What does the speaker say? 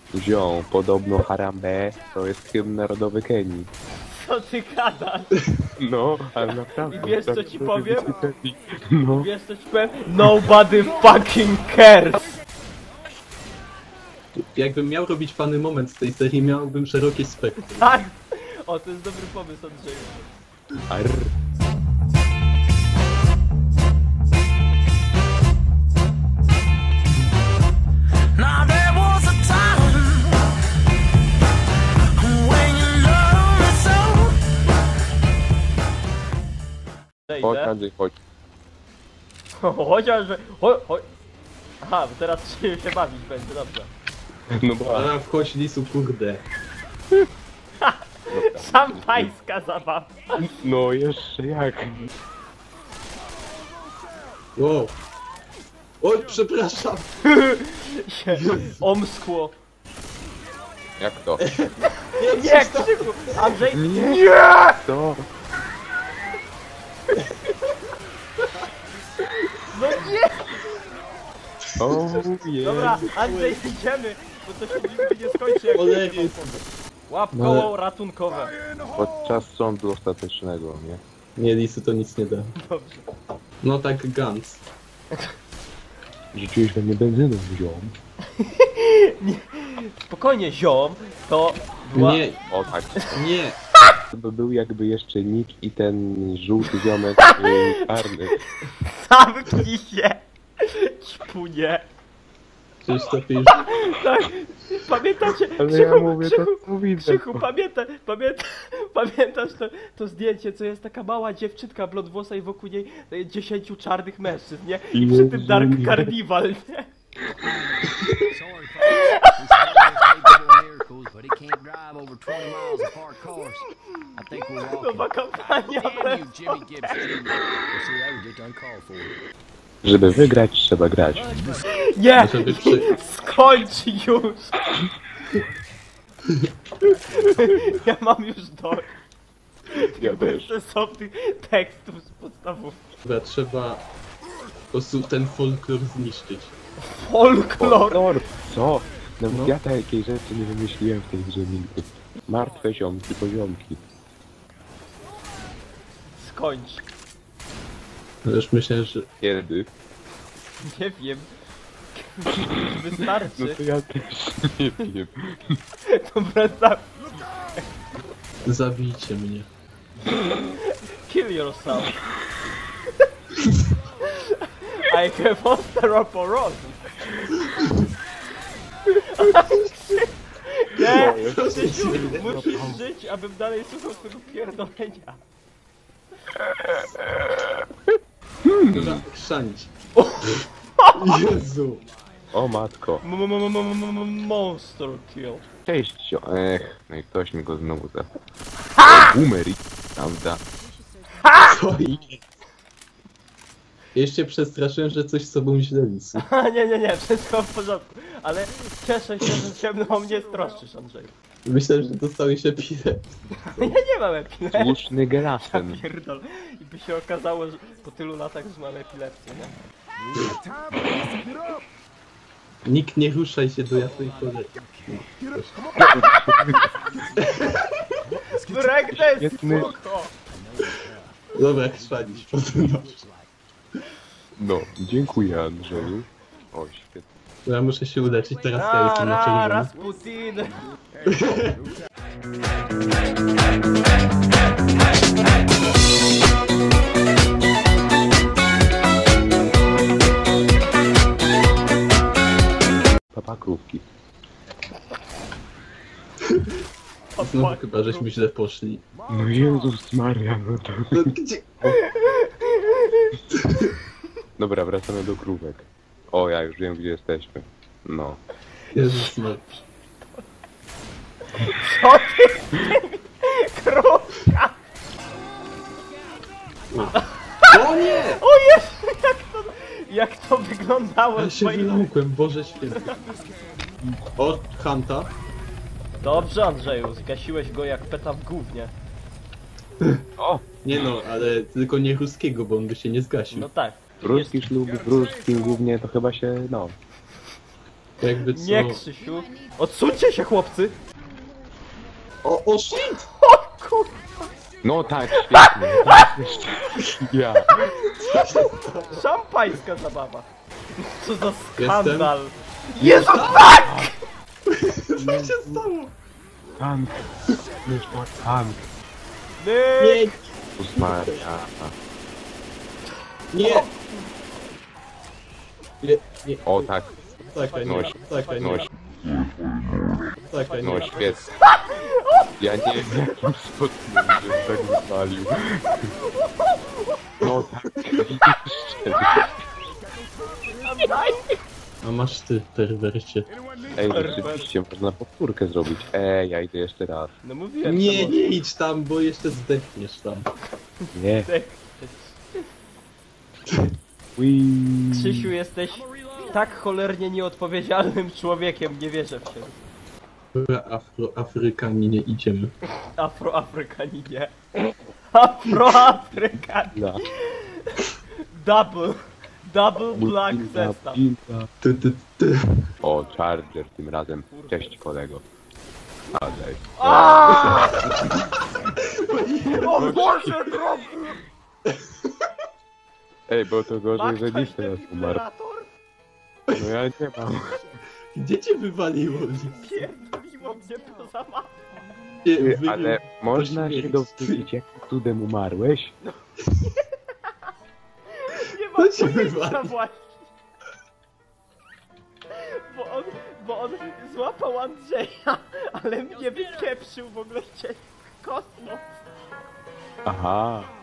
Ziom, podobno Harambe to jest hymn narodowy Kenii. Co ty gadasz? No, ale naprawdę. I wiesz, co ci powiem? No. Wiesz co ci powiem? Nobody fucking cares! Jakbym miał robić fany moment z tej serii, miałbym szerokie spektrum. Tak! O, to jest dobry pomysł, Andrzeju. Arr. Now there was a time when you loved me so. Chodź, Andrzej, chodź. Chociaż... Chodź. Aha, bo teraz się bawić będzie, dobrze. No bo... Ale wchodź lisu, kurde. Szampańska zabawa. No jeszcze jak? Wow. Oj, przepraszam. Się omskło. Jak to? Nie, Krzyku! Andrzej... Nie! To? No nie! O, je. Dobra, Andrzej, idziemy, bo to się nigdy nie skończy jak Cholery. Łap No koło ratunkowe. Podczas sądu ostatecznego, nie? Nie, lisu to nic nie da. Dobrze. No tak, Gans. Rzuciłeś we mnie benzyną, ziom. Spokojnie, ziom, to była... Nie, O tak. nie. To by był jakby jeszcze Nick i ten żółty ziomek czarny. Zamknij się! Ćpunie! Krzysztof już... Tak, pamiętacie? Ale Krzychu, ja mówię, Krzychu, to widzę. Krzychu, pamiętasz to zdjęcie, co jest taka mała dziewczynka blondwłosa i wokół niej 10 czarnych mężczyzn, nie? I przy tym Dark Carnival, nie? Sorry, folks. This is capable of miracles, but it can't drive over 20 miles of hard cars. I think we're walking. Nowa kampania, Damn you, Jimmy Gibbs Jr. Well, see, that was just uncalled for. Żeby wygrać, trzeba grać. Nie! Żeby przy... Skończ już! Ja mam już dość Ja też. sensownych tekstów z podstawów. Dobra, trzeba... Po prostu ten folklor zniszczyć. Folklor! Lord, co? No, No. ja takiej rzeczy nie wymyśliłem w tej grze nigdy. Martwe ziomki, poziomki. Skończ. Już myślę, że... Kiedy? Nie wiem. No Wystarczy. to ja też nie wiem. Dobra, tak. Zabijcie mnie. Kill yourself. I have osteoporosis. Nie, Krzysiu, musisz żyć, abym dalej słuchał tego pierdolenia. Dobra, chrzanić. Jezu. O matko. Monster kill. Cześć, no i ktoś mi go znowu za... Boomerik, prawda? Jeszcze przestraszyłem, że coś z sobą źle, lisu. Nie, wszystko w porządku. Ale cieszę się, że się mną nie stroszczysz, Andrzej. Myślę, że dostałeś epilepsję. Ja nie mam epilepsji. Słuszny gelasen. Pierdol. I by się okazało, że po tylu latach już mam epilepsję, nie? Nikt nie ruszaj się do jasnej cholery. Breakdance, Świetny. spoko! Dobra, chrzanić, potem No, dziękuję Andrzeju. O, świetnie. Ja muszę się uleczyć, teraz ja jestem na czerwono. Rasputin! Papakrówki. Znowu chyba żeśmy źle poszli. No Jezus Maria, no to... No, gdzie? Dobra, wracamy do krówek. O, ja już wiem gdzie jesteśmy. No. Jezus Maria. Co ty? Krówka! O nie! O Jezu, jak to wyglądało Ja z się moim... wyląkłem, Boże święty. O, Hanta. Dobrze, Andrzeju, zgasiłeś go jak peta w gównie. O! Nie no, ale tylko nie ruskiego, bo on by się nie zgasił. No tak. Ruski ślub w ruskim głównie to chyba się, no... Jakby co... Nie, Krzysiu. Odsuńcie się, chłopcy! O shit! No tak, świetnie. Ja. Szampańska zabawa. Co za skandal. Jezu, tak! Co się stało? Tank. Tank. Nie, Jezus Maria. nie! Nie, nie. O tak, Taka No, nie, taka no, nie, taka no nie. świetnie. Ja nie wiem jakim sposobem się tak wypalił. No tak, A masz ty, perwercie. ej, rzeczywiście można powtórkę zrobić. Ja idę jeszcze raz. No mówiłem, Nie, samo- nie idź tam, bo jeszcze zdechniesz tam. Nie. Krzysiu, jesteś tak cholernie nieodpowiedzialnym człowiekiem, nie wierzę w ciebie. Dobra, Afrykanie idziemy. Afroafrykaninie. Afroafrykanie. Ja. Double black zestaw. Ty. O, Charger tym razem. Cześć kolego. Adej. O Boże drogi! Ej, bo to gorzej, Masz że coś nikt teraz umarł. defibrylator? No ja nie mam. Gdzie cię wywaliło? Pierdoliło mnie poza mapą. Ty, ale można się śmierci. dowiedzieć, jakim cudem umarłeś? Nie To mam cię pojęcia wywali. właśnie. Bo on złapał Andrzeja, ale mnie wypieprzył w ogóle gdzieś w kosmos. Aha.